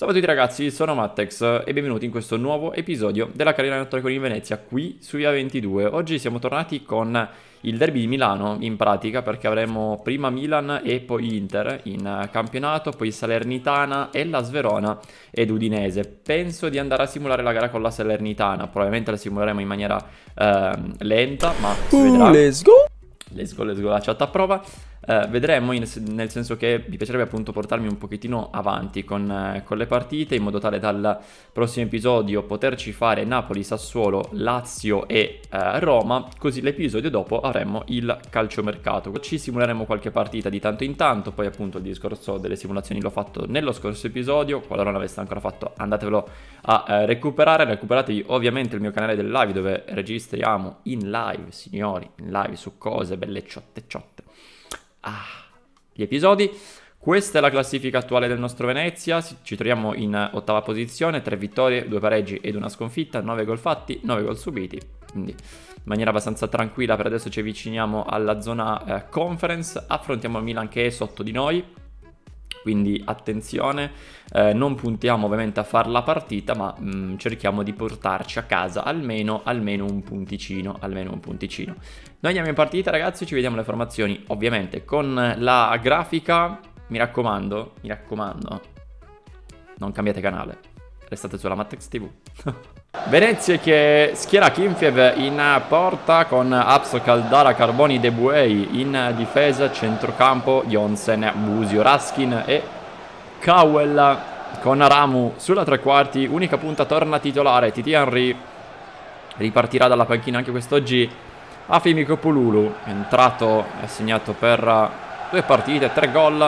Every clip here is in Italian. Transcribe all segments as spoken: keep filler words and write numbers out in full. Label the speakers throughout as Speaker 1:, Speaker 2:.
Speaker 1: Ciao a tutti ragazzi, sono Mattex e benvenuti in questo nuovo episodio della carriera Notte in Venezia qui su Via ventidue. Oggi siamo tornati con il derby di Milano in pratica perché avremo prima Milan e poi Inter in campionato, poi Salernitana e la Sverona ed Udinese. Penso di andare a simulare la gara con la Salernitana, probabilmente la simuleremo in maniera eh, lenta ma si vedrà.
Speaker 2: Uh, let's go!
Speaker 1: Let's go, let's go, la chat a prova. Uh, vedremo in, nel senso che mi piacerebbe appunto portarmi un pochettino avanti con, uh, con le partite in modo tale dal prossimo episodio poterci fare Napoli, Sassuolo, Lazio e uh, Roma, così l'episodio dopo avremo il calciomercato. Ci simuleremo qualche partita di tanto in tanto, poi appunto il discorso delle simulazioni l'ho fatto nello scorso episodio, qualora non l'aveste ancora fatto andatevelo a uh, recuperare, recuperatevi ovviamente il mio canale del live dove registriamo in live, signori, in live su cose belle ciotte ciotte. Ah, gli episodi. Questa è la classifica attuale del nostro Venezia, ci troviamo in ottava posizione, tre vittorie, due pareggi ed una sconfitta, nove gol fatti, nove gol subiti, quindi in maniera abbastanza tranquilla per adesso ci avviciniamo alla zona eh, conference, affrontiamo il Milan che è sotto di noi, quindi attenzione, eh, non puntiamo ovviamente a far la partita ma mh, cerchiamo di portarci a casa almeno, almeno un punticino, almeno un punticino. Noi andiamo in partita ragazzi, ci vediamo le formazioni ovviamente con la grafica, mi raccomando, mi raccomando, non cambiate canale, restate sulla Mattex tivù. Venezia che schiera Kinfiev in porta con Apso, Caldara, Carboni, De Buei in difesa, centrocampo Jonsen, Busio, Raskin e Cowell con Ramu sulla tre quarti, unica punta torna titolare, Titi Henry ripartirà dalla panchina anche quest'oggi. Afimico Pululu è entrato e ha segnato per due partite, tre gol,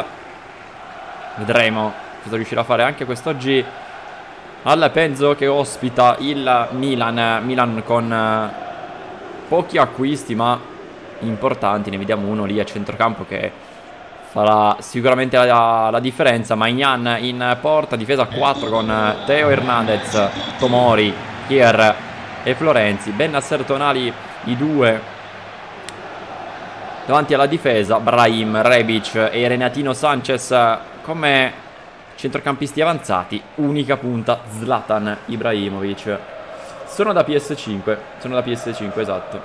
Speaker 1: vedremo cosa riuscirà a fare anche quest'oggi al Penzo che ospita il Milan, Milan con pochi acquisti ma importanti, ne vediamo uno lì a centrocampo che farà sicuramente la, la differenza. Maignan in porta, difesa a quattro con Teo Hernandez, Tomori, Kier e Florenzi, Bennacer, Tonali i due davanti alla difesa, Brahim, Rebic e Renatino Sanchez come centrocampisti avanzati, unica punta Zlatan Ibrahimovic. Sono da P S cinque, sono da P S cinque, esatto.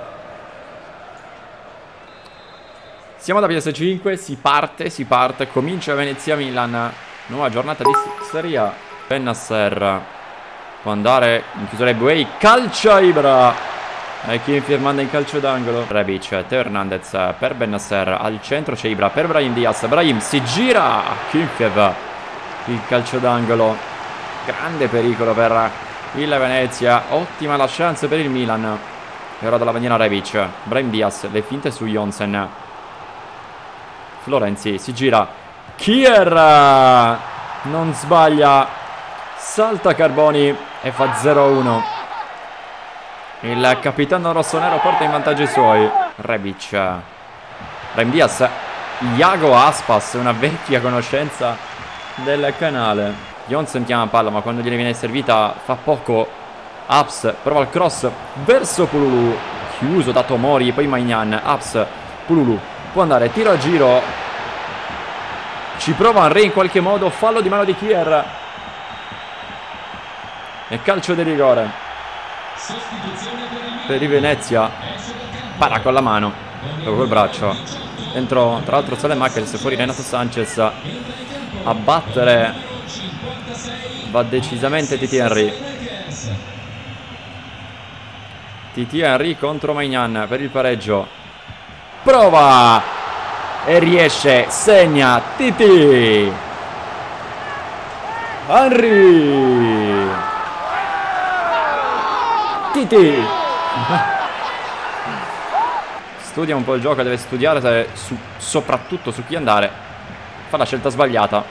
Speaker 1: Siamo da P S cinque, si parte, si parte, comincia Venezia Milan, nuova giornata di Serie A. Bennacer può andare in chiusura ai Buei, calcia Ibra e Kinfiev manda in calcio d'angolo. Rebic, Teo Hernandez per Bennacer, al centro c'è Ibra per Brahim Diaz, Brahim si gira, Kinfiev il calcio d'angolo, grande pericolo per il Venezia, ottima la chance per il Milan. E ora dalla bandiera Rebic, Brahim Diaz, le finte su Jonsen, Florenzi si gira, Kier non sbaglia, salta Carboni e fa zero a uno. Il capitano rossonero porta in vantaggio i suoi. Rebic, Brahim Diaz, Iago Aspas, una vecchia conoscenza del canale. Jonsen chiama palla ma quando gliene viene servita fa poco. Aps prova il cross verso Pululu, chiuso da Tomori, poi Maignan. Aps, Pululu può andare, tiro a giro, ci prova Henry in qualche modo, fallo di mano di Kier e calcio di rigore per il Venezia. Para con la mano, dopo col braccio dentro, tra l'altro Saelemaekers, fuori Renato Sanchez a battere, va decisamente Titi Henry. Titi Henry contro Maignan per il pareggio, prova e riesce, segna Titi Henry. Titi studia un po' il gioco, deve studiare su, soprattutto su chi andare, fa la scelta sbagliata.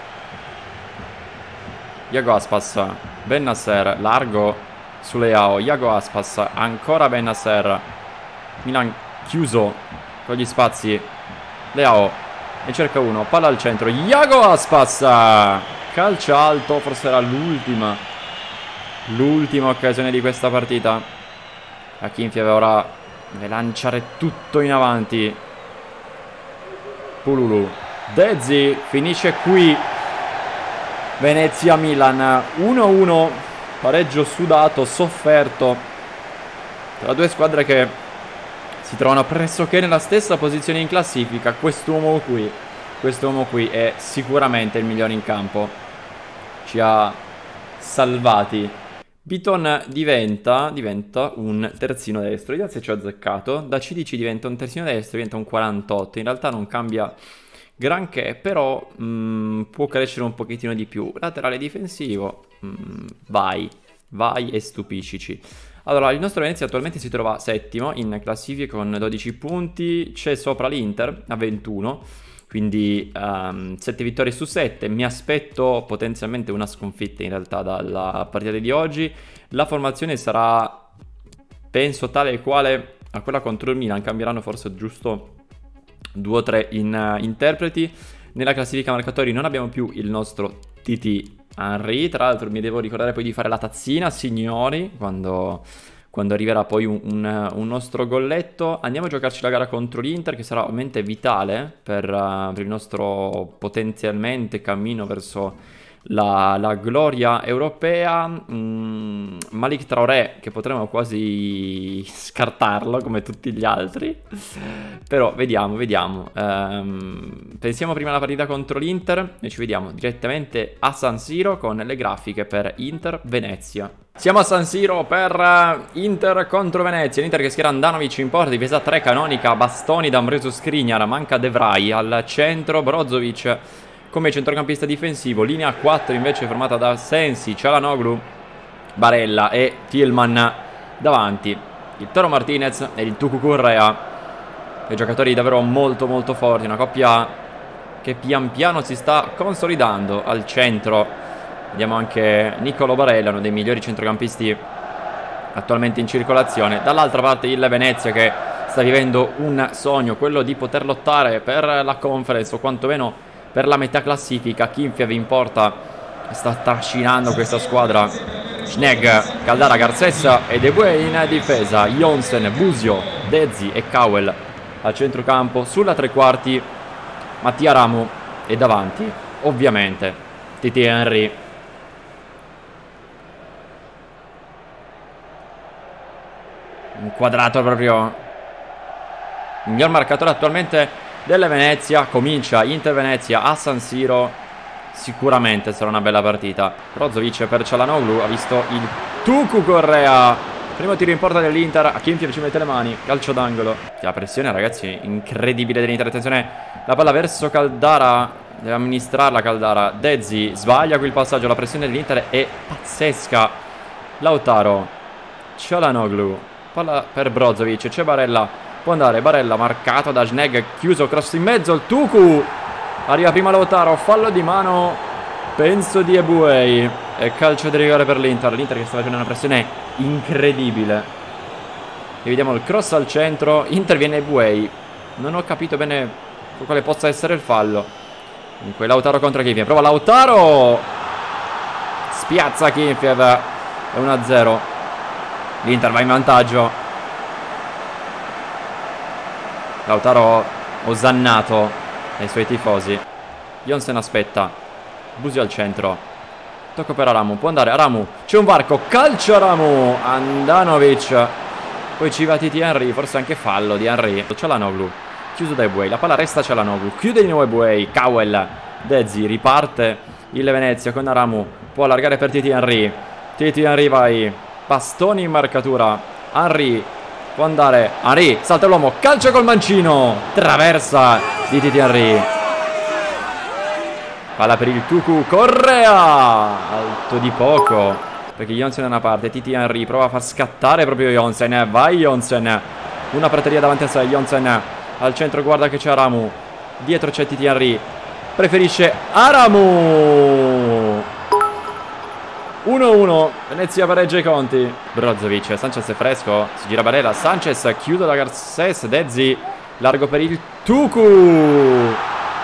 Speaker 1: Iago Aspas, Bennacer, largo su Leao, Iago Aspas, ancora Bennacer, Milan chiuso con gli spazi, Leao ne cerca uno, palla al centro, Iago Aspas, calcio alto, forse era l'ultima l'ultima occasione di questa partita. A Kinfiev ora deve lanciare tutto in avanti. Pululu, Dezzi finisce qui Venezia-Milan uno a uno, pareggio sudato, sofferto tra due squadre che si trovano pressoché nella stessa posizione in classifica. Quest'uomo qui, quest'uomo qui è sicuramente il migliore in campo, ci ha salvati. Biton diventa, diventa un terzino destro, vediamo se ci ho azzeccato. Da C D C diventa un terzino destro, diventa un quarantotto, in realtà non cambia granché, però mh, può crescere un pochettino di più. Laterale difensivo, mh, vai, vai e stupiscici. Allora, il nostro Venezia attualmente si trova settimo in classifica con dodici punti, c'è sopra l'Inter a ventuno, quindi um, sette vittorie su sette. Mi aspetto potenzialmente una sconfitta in realtà dalla partita di oggi. La formazione sarà, penso, tale e quale a quella contro il Milan, cambieranno forse giusto due o tre in, uh, interpreti. Nella classifica marcatori non abbiamo più il nostro T T Henry, tra l'altro mi devo ricordare poi di fare la tazzina, signori, quando, quando arriverà poi un, un, un nostro golletto. Andiamo a giocarci la gara contro l'Inter, che sarà ovviamente vitale per, uh, per il nostro potenzialmente cammino verso la, la gloria europea. mm, Malik Traoré, che potremmo quasi scartarlo come tutti gli altri, però vediamo, vediamo. Um, pensiamo prima alla partita contro l'Inter e ci vediamo direttamente a San Siro con le grafiche per Inter-Venezia. Siamo a San Siro per Inter contro Venezia. L'Inter che schiera Andanovic in porta, difesa tre canonica, Bastoni, D'Ambrosio, Skriniar, manca De Vrij al centro, Brozovic come centrocampista difensivo, linea quattro invece formata da Sensi, Çalhanoğlu, Barella e Tillman davanti. Il Toro Martinez e il Tucu Correa, dei giocatori davvero molto molto forti, una coppia che pian piano si sta consolidando. Al centro vediamo anche Niccolò Barella, uno dei migliori centrocampisti attualmente in circolazione. Dall'altra parte il Venezia che sta vivendo un sogno, quello di poter lottare per la Conference o quantomeno per la metà classifica. Kinfiev in porta sta trascinando questa squadra. Schnegg, Caldara, Garcés e De Buey in difesa. Jonsen, Busio, Dezzi e Cowell al centrocampo. Sulla tre quarti Mattia Ramu e davanti ovviamente T T Henry. Inquadrato proprio il miglior marcatore attualmente della Venezia. Comincia Inter Venezia a San Siro, sicuramente sarà una bella partita. Brozovic per Çalhanoğlu, ha visto il Tucu Correa, primo tiro in porta dell'Inter, a Kinfiev ci mette le mani, calcio d'angolo. La pressione ragazzi incredibile dell'Inter, attenzione la palla verso Caldara, deve amministrarla Caldara. Dezzi sbaglia qui il passaggio, la pressione dell'Inter è pazzesca. Lautaro, Çalhanoğlu, palla per Brozovic, c'è Barella, può andare Barella, marcato da Schnegg, chiuso, cross in mezzo, il Tucu, arriva prima Lautaro, fallo di mano, penso di Ebuey, e calcio di rigore per l'Inter. L'Inter che sta facendo una pressione incredibile. E vediamo il cross al centro, interviene Ebuey, non ho capito bene quale possa essere il fallo. Comunque Lautaro contro Kinfiev, prova Lautaro, spiazza Kinfiev, è uno a zero, l'Inter va in vantaggio. Lautaro osannato dai suoi tifosi. Jonsen aspetta, Busio al centro, tocco per Aramu, può andare Aramu, c'è un varco, calcio Aramu, Andanovic, poi ci va T T Henry, forse anche fallo di Henry. Çalhanoğlu, chiuso da Ebuey, la palla resta a Çalhanoğlu, chiude di nuovo Ebuey, Cowell, Dezzi, riparte il Venezia con Aramu, può allargare per T T Henry, T T Henry vai, Bastoni in marcatura, Henry può andare, Henry salta l'uomo, calcio col mancino, traversa di T T Henry, palla per il Tucu Correa, alto di poco perché Jonsen è da una parte, T T Henry prova a far scattare proprio Jonsen, vai Jonsen, una prateria davanti a sé, Jonsen al centro, guarda che c'è Aramu, dietro c'è T T Henry, preferisce Aramu. uno a uno, Venezia pareggia i conti. Brozovic, Sanchez è fresco, si gira Barella, Sanchez chiude da Garcés, Dezzi, largo per il Tucu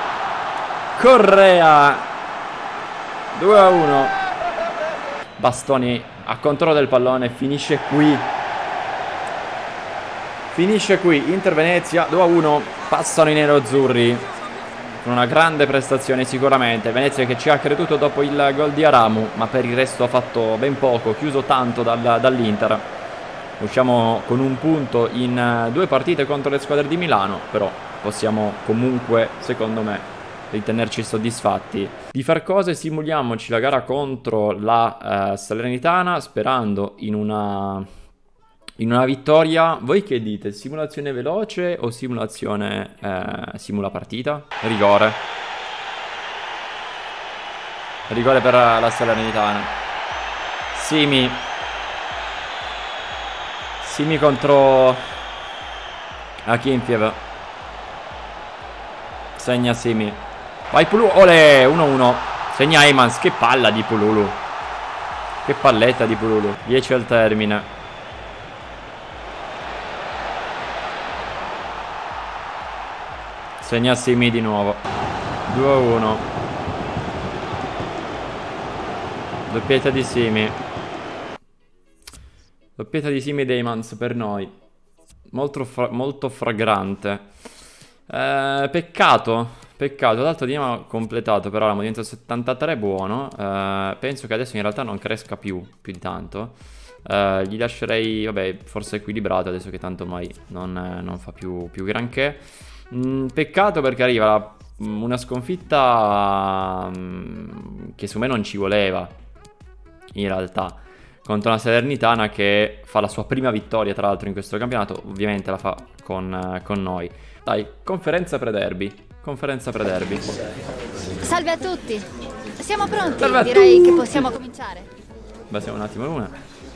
Speaker 1: Correa, due a uno. Bastoni a controllo del pallone, finisce qui. Finisce qui, Inter Venezia due a uno, passano i nero-azzurri con una grande prestazione sicuramente. Venezia che ci ha creduto dopo il gol di Aramu, ma per il resto ha fatto ben poco, chiuso tanto dal, dall'Inter. Usciamo con un punto in due partite contro le squadre di Milano, però possiamo comunque, secondo me, ritenerci soddisfatti di far cose. Simuliamoci la gara contro la eh, Salernitana, sperando in una, in una vittoria. Voi che dite? Simulazione veloce o simulazione eh, simula partita? Rigore. Rigore per la Salernitana. Simi. Simi contro Akinfiev. Segna Simi. Vai Pululu. Ole, uno uno. Segna Eymans. Che palla di Pululu. Che palletta di Pululu. dieci al termine. Segna Simi di nuovo. due a uno. Doppietta di Simi. Doppietta di Simi ed Eymans per noi. Molto, fra molto fragrante. Eh, peccato. Peccato. L'altro di ha completato per Aramu. Diventa settantatré, buono. Eh, penso che adesso in realtà non cresca più. Più di tanto. Eh, gli lascerei, vabbè, forse equilibrato. Adesso che tanto mai non, eh, non fa più, più granché. Mm, peccato perché arriva una sconfitta mm, che su me non ci voleva. In realtà. Contro una Salernitana che fa la sua prima vittoria tra l'altro in questo campionato. Ovviamente la fa con, uh, con noi. Dai, conferenza pre-derby. Conferenza pre-derby.
Speaker 2: Salve a tutti. Siamo pronti,
Speaker 1: Salve a
Speaker 2: direi
Speaker 1: tutti.
Speaker 2: che possiamo cominciare.
Speaker 1: Beh, siamo un attimo l'una.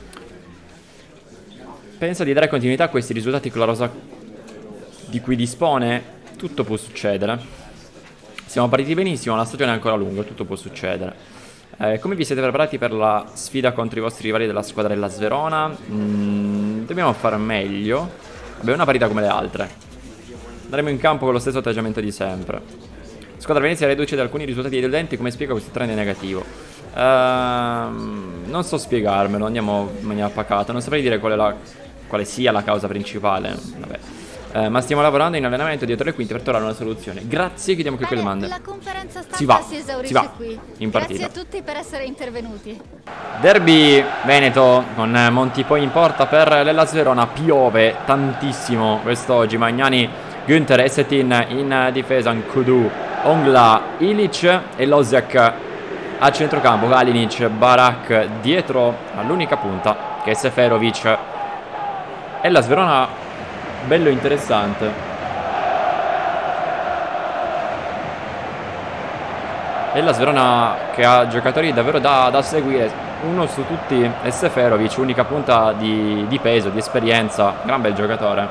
Speaker 1: Pensa di dare continuità a questi risultati con la rosa di cui dispone? Tutto può succedere. Siamo partiti benissimo, la stagione è ancora lunga, tutto può succedere. Eh, come vi siete preparati per la sfida contro i vostri rivali della squadra della Sverona? Mm, dobbiamo fare meglio. Abbiamo una partita come le altre. Andremo in campo con lo stesso atteggiamento di sempre. Squadra Venezia riduce da alcuni risultati deludenti. Come spiego questo trend negativo? Ehm, non so spiegarmelo, andiamo in maniera pacata. Non saprei dire qual è la, quale sia la causa principale. Vabbè. Eh, ma stiamo lavorando in allenamento dietro le quinte per trovare una soluzione. Grazie, chiudiamo qui quelle domande.
Speaker 2: La conferenza stampa
Speaker 1: Si va,
Speaker 2: si esaurisce
Speaker 1: si va
Speaker 2: qui.
Speaker 1: in partita.
Speaker 2: Grazie a tutti per essere intervenuti.
Speaker 1: Derby Veneto con Monti poi in porta per l'Hellas Verona. Piove tantissimo quest'oggi. Magnani, Günther, Esetin in difesa, Nkudu, Ongla, Ilic e Losiak a centrocampo. Kalinic, Barak dietro all'unica punta che è Seferovic. Hellas Verona bello interessante. Hellas Verona che ha giocatori davvero da, da seguire. Uno su tutti è Seferovic, unica punta di, di peso, di esperienza. Gran bel giocatore.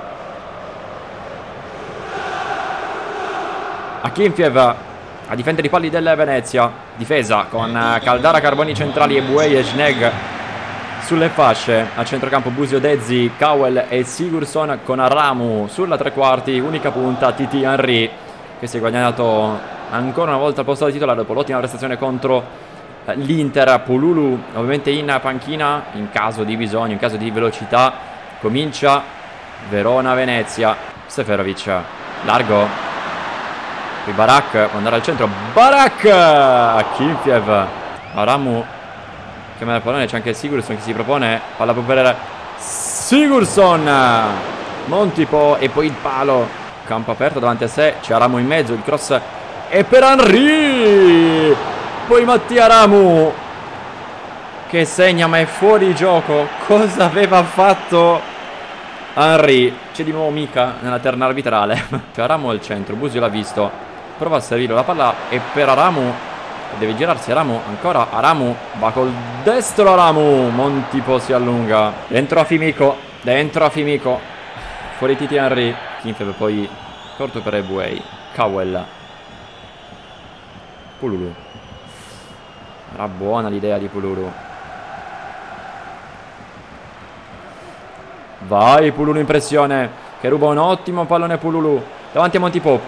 Speaker 1: Akinfiev a difendere i palli del Venezia. Difesa con Caldara, Carboni centrali e Buei e Schnegg sulle fasce. A centrocampo Busio, Dezzi, Cowell e Sigurdsson con Aramu sulla tre quarti. Unica punta Titi Henry che si è guadagnato ancora una volta il posto da titolare dopo l'ottima prestazione contro l'Inter. Pululu ovviamente in panchina in caso di bisogno, in caso di velocità. Comincia Verona-Venezia. Seferovic largo. Qui Barak può andare al centro. Barak! Akinfiev. Aramu chiama il pallone, c'è anche Sigurdsson che si propone. Palla per Sigurdsson. Montipo e poi il palo. Campo aperto davanti a sé. C'è Aramu in mezzo. Il cross è per Henry. Poi Mattia Aramu che segna ma è fuori gioco. Cosa aveva fatto Henry? C'è di nuovo Mica nella terna arbitrale. C'è Aramu al centro. Busio l'ha visto. Prova a servirlo. La palla è per Aramu. Deve girarsi Aramu, ancora Aramu, va col destro Aramu, Montipo si allunga, dentro a Fimico, dentro a Fimico, fuori Titi Henry, Kinfev poi corto per Ebuei, Cowell, Pululu, era buona l'idea di Pululu, vai Pululu in pressione, che ruba un ottimo pallone Pululu, davanti a Montipo,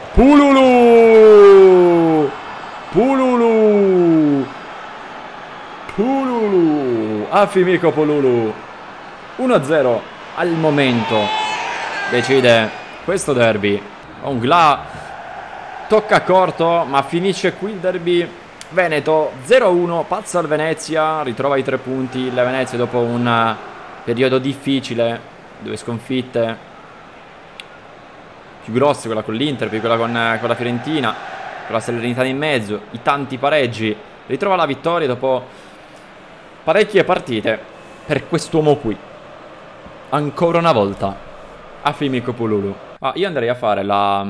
Speaker 1: Pululu! Pululu Pululu a Fimico Pululu uno a zero al momento decide questo derby. Ongla tocca corto, ma finisce qui il derby veneto. Zero a uno, pazza il Venezia, ritrova i tre punti. Il Venezia dopo un periodo difficile, due sconfitte più grosse, quella con l'Inter, più quella con, con la Fiorentina, con la Salernitana in mezzo, i tanti pareggi, ritrova la vittoria dopo parecchie partite per quest'uomo qui. Ancora una volta, Afimi Kopululu. Ah, io andrei a fare la,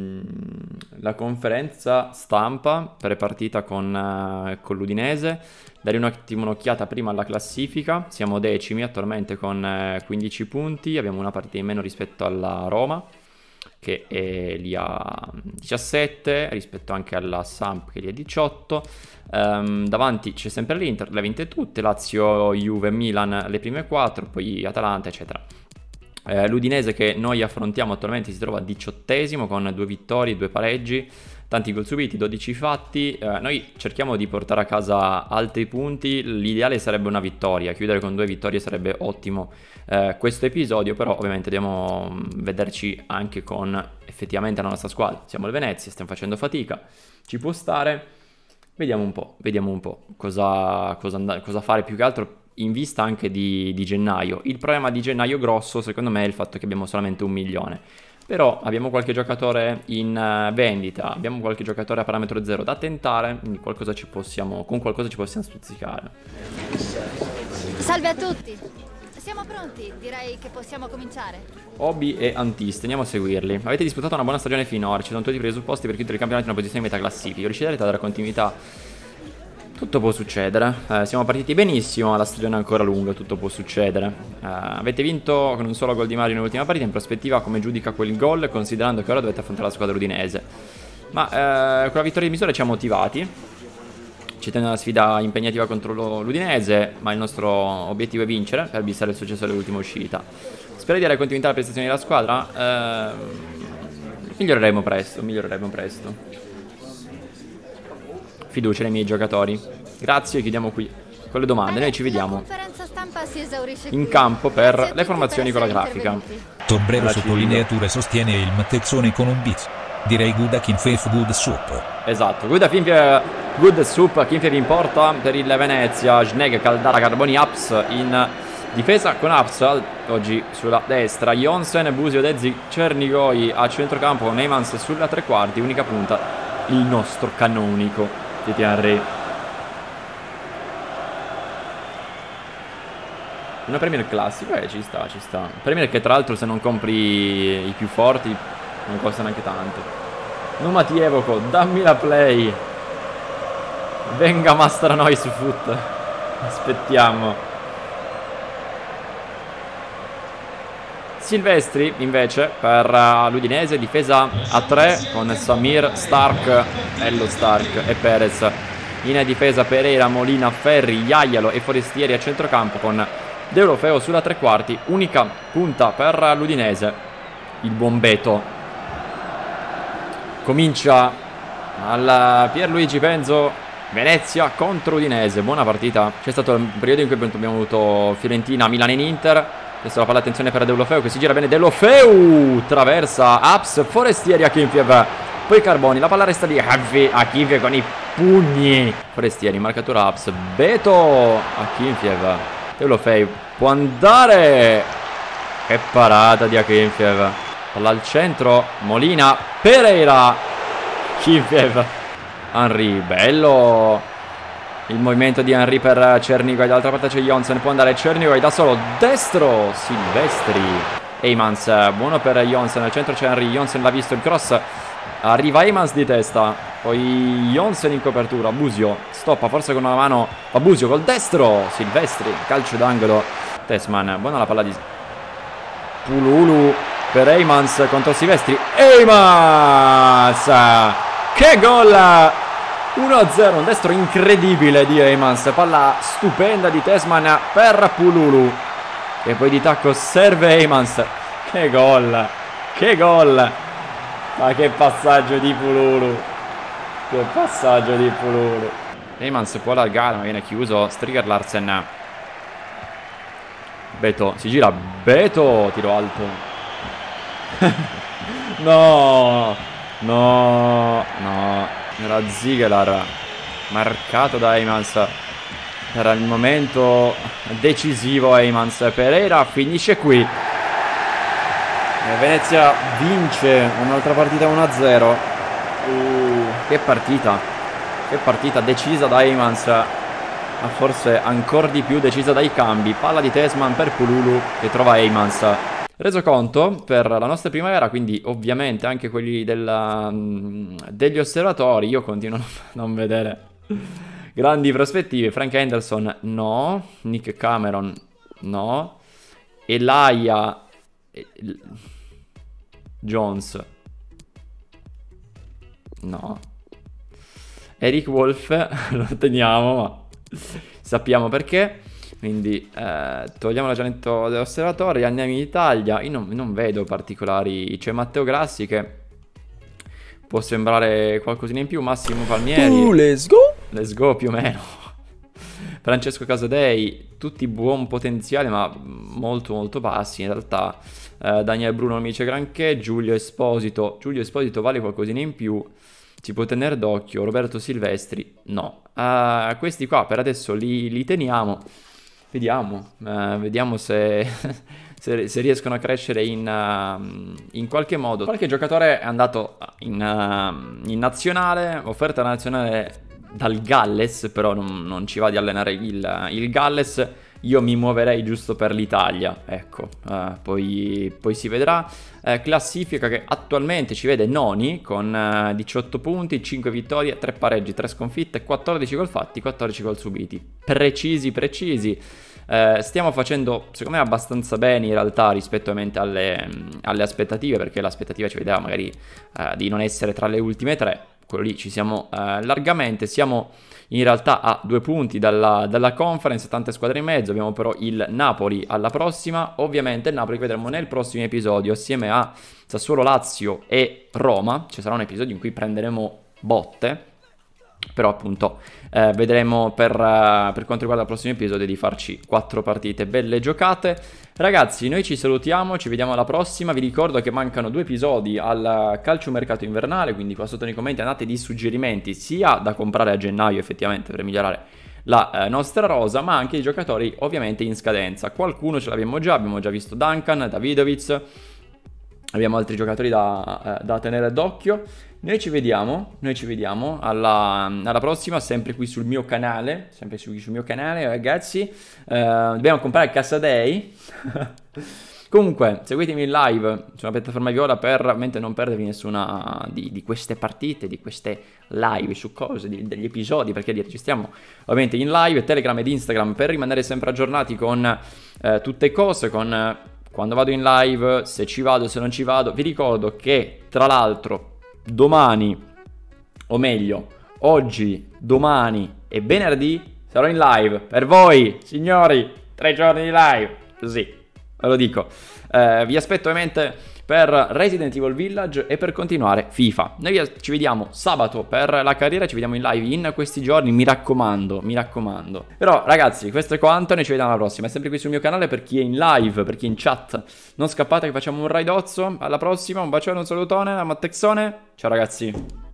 Speaker 1: la conferenza stampa pre-partita con, uh, con l'Udinese, dare un attimo un'occhiata prima alla classifica. Siamo decimi attualmente con uh, quindici punti, abbiamo una partita in meno rispetto alla Roma, che è lì a diciassette, rispetto anche alla Samp che è lì a diciotto. Um, davanti c'è sempre l'Inter, le ha vinte tutte, Lazio, Juve, Milan le prime quattro, poi Atalanta eccetera. eh, L'Udinese che noi affrontiamo attualmente si trova diciottesimo con due vittorie, due pareggi, tanti gol subiti, dodici fatti. eh, Noi cerchiamo di portare a casa altri punti, l'ideale sarebbe una vittoria, chiudere con due vittorie sarebbe ottimo eh, questo episodio, però ovviamente dobbiamo vederci anche con effettivamente la nostra squadra. Siamo il Venezia, stiamo facendo fatica, ci può stare. Vediamo un po', vediamo un po' cosa, cosa, andare, cosa fare più che altro in vista anche di, di gennaio. Il problema di gennaio grosso secondo me è il fatto che abbiamo solamente un milione. Però abbiamo qualche giocatore in uh, vendita, abbiamo qualche giocatore a parametro zero da tentare, quindi qualcosa ci possiamo, con qualcosa ci possiamo stuzzicare.
Speaker 2: Salve a tutti! Siamo pronti, direi che possiamo cominciare.
Speaker 1: Obi e Antis, teniamo a seguirli. Avete disputato una buona stagione finora, ci sono tutti i presupposti per chiudere i campionati in una posizione di metà classifica. Riuscirete a dare continuità? Tutto può succedere. Eh, siamo partiti benissimo, la stagione è ancora lunga, tutto può succedere. Eh, avete vinto con un solo gol di margine nell'ultima partita. In prospettiva come giudica quel gol, considerando che ora dovete affrontare la squadra udinese? Ma eh, con la vittoria di misura ci ha motivati. Ci tende una sfida impegnativa contro l'Udinese, ma il nostro obiettivo è vincere per bissare il successo dell'ultima uscita. Spero di dare continuità alle prestazioni della squadra. Eh, miglioreremo presto, miglioreremo presto. Fiducia nei miei giocatori. Grazie, chiudiamo qui con le domande. Noi ci vediamo in campo per le formazioni con la grafica.
Speaker 3: Tombrero sottolineature sostiene il Mattezzone con un beat. Direi good a Kinfeef good soup.
Speaker 1: Esatto, good a Kinfeef good soup. Kinfeef in porta per il Venezia. Sneg, Caldara, Carboni, Aps in difesa con Aps oggi sulla destra. Jonsen, Busio, Dezzi, Cernigoi a centrocampo con Neymans sulla tre quarti. Unica punta il nostro canonico Titi Henry. Una Premier classica, eh, ci sta, ci sta. Premier che tra l'altro se non compri i più forti non costa neanche tanto. Numa ti evoco, dammi la play. Venga Master noi su foot. Aspettiamo. Silvestri invece per uh, l'Udinese, difesa a tre con Samir, Stark, Ello Stark e Perez. In difesa Pereira, Molina, Ferri, Iaialo e Forestieri a centrocampo con Deulofeu sulla tre quarti. Unica punta per l'Udinese, il buon Beto. Comincia al Pierluigi Penzo, Venezia contro Udinese. Buona partita. C'è stato il periodo in cui abbiamo avuto Fiorentina, Milan in Inter. Adesso la palla, attenzione per Deulofeu che si gira bene. Deulofeu traversa Aps, Forestieri a Kinfeef, poi Carboni, la palla resta lì a Kinfeef con i pugni. Forestieri, marcatura Aps, Beto a Kinfeef. Deulofeu può andare. Che parata di Akinfeef. Palla al centro, Molina, Pereira, Kinfeef, Henry, bello il movimento di Henry per Cernigoi. Dall'altra parte c'è Jonsen, può andare Cernigoi da solo, destro, Silvestri, Eymans, buono per Jonsen, al centro c'è Henry, Jonsen l'ha visto, il cross, arriva Eymans di testa, poi Jonsen in copertura, Busio, stoppa forse con una mano, fa Busio col destro, Silvestri, calcio d'angolo, Tesman, buona la palla di Pululu per Eymans contro Silvestri. Eymans! Che gol! uno a zero, un destro incredibile di Eymans. Palla stupenda di Tesman per Pululu. E poi di tacco serve Eymans. Che gol! Che gol! Ma che passaggio di Pululu! Che passaggio di Pululu! Eymans può allargare, ma viene chiuso. Striger Larsen. Beto, si gira. Beto, tiro alto. No, No, no, era Ziegler, marcato da Heymans. Era il momento decisivo. Heymans, Pereira finisce qui. E Venezia vince un'altra partita uno a zero. Uh, che partita, che partita decisa da Heymans, ma forse ancora di più decisa dai cambi. Palla di Tesman per Pululu che trova Heymans. Reso conto per la nostra primavera, quindi ovviamente anche quelli della, degli osservatori, io continuo a non vedere grandi prospettive. Frank Henderson no, Nick Cameron no, Elijah Jones no, Eric Wolf lo teniamo, ma sappiamo perché. Quindi eh, togliamo l'aggiornamento dell'osservatorio, andiamo in Italia. Io non, non vedo particolari. C'è Matteo Grassi che può sembrare qualcosina in più. Massimo Palmieri,
Speaker 4: uh, let's go
Speaker 1: let's go più o meno. Francesco Casadei, tutti buon potenziale ma molto molto bassi in realtà. eh, Daniel Bruno non mi dice granché. Giulio Esposito, Giulio Esposito vale qualcosina in più, si può tenere d'occhio. Roberto Silvestri no. uh, Questi qua per adesso li, li teniamo. Vediamo, uh, vediamo se, se, se riescono a crescere in, uh, in qualche modo. Qualche giocatore è andato in, uh, in nazionale, offerta nazionale dal Galles, però non, non ci va di allenare il, il Galles. Io mi muoverei giusto per l'Italia, ecco, uh, poi, poi si vedrà. Uh, classifica che attualmente ci vede noni con uh, diciotto punti, cinque vittorie, tre pareggi, tre sconfitte, quattordici gol fatti, quattordici gol subiti. Precisi, precisi. Uh, stiamo facendo, secondo me, abbastanza bene in realtà rispetto alle, alle aspettative, perché l'aspettativa ci vedeva magari uh, di non essere tra le ultime tre. Quello lì ci siamo uh, largamente, siamo in realtà a due punti dalla, dalla conference, tante squadre in mezzo. Abbiamo però il Napoli alla prossima, ovviamente il Napoli che vedremo nel prossimo episodio assieme a Sassuolo, Lazio e Roma. Ci sarà un episodio in cui prenderemo botte, però appunto eh, vedremo per, uh, per quanto riguarda il prossimo episodio di farci quattro partite belle giocate. Ragazzi, noi ci salutiamo, ci vediamo alla prossima. Vi ricordo che mancano due episodi al calciomercato invernale, quindi qua sotto nei commenti andate di suggerimenti sia da comprare a gennaio effettivamente per migliorare la eh, nostra rosa, ma anche i giocatori ovviamente in scadenza. Qualcuno ce l'abbiamo già, abbiamo già visto Duncan, Davidovic, abbiamo altri giocatori da, eh, da tenere d'occhio. Noi ci vediamo, noi ci vediamo alla, alla prossima, sempre qui sul mio canale, sempre su, sul mio canale ragazzi. Eh, dobbiamo comprare Casadei. Comunque, seguitemi in live sulla piattaforma Viola per veramente non perdervi nessuna di, di queste partite, di queste live su cose, di, degli episodi, perché li registriamo ovviamente in live, Telegram ed Instagram per rimanere sempre aggiornati con eh, tutte cose, con eh, quando vado in live, se ci vado, se non ci vado. Vi ricordo che tra l'altro domani, o meglio, oggi, domani e venerdì sarò in live per voi, signori, tre giorni di live, così, ve lo dico. Eh, vi aspetto ovviamente per Resident Evil Village e per continuare FIFA. Noi ci vediamo sabato per la carriera, ci vediamo in live in questi giorni, mi raccomando, mi raccomando. Però ragazzi, questo è quanto, noi ci vediamo alla prossima. È sempre qui sul mio canale, per chi è in live, per chi è in chat. Non scappate che facciamo un raidozzo, alla prossima, un bacione, un salutone, a Mattexone. Ciao ragazzi.